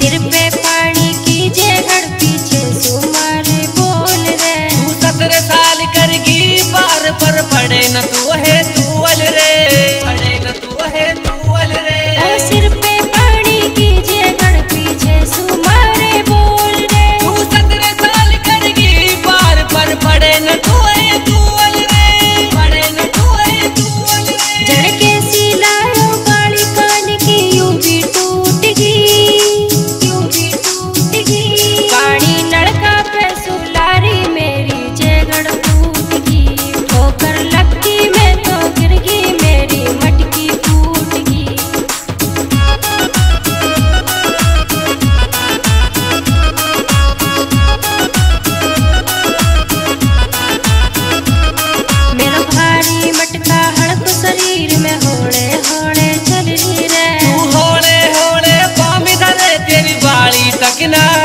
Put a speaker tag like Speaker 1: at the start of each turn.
Speaker 1: सिर पे पानी की जगह पीछे सुमारे बोल रे।
Speaker 2: तू 17 साल करगी बार पर पड़े न तू है तूअल रे, पड़े न तू है तूअल रे।
Speaker 1: सिर पे पानी की जगह पीछे सुमारे बोल रे।
Speaker 2: तू 17 साल करगी बार पर पड़े न तू है तूअल रे, पड़े न तू है तूअल रे।
Speaker 1: झड़के सिलायो काली कान की यूं भी टूट गई, यूं भी टूट गई। पानी नलका पे सुलारी मेरी जगड़ टूट गई। ठोकर लगती मैं तो गिर गई मेरी मटकी फूट गई। मेरा भारी मटका हड़क शरीर में होड़े होड़े चल रही रे।
Speaker 2: तू होड़े होड़े पामी धरे तेरी बाड़ी तक ना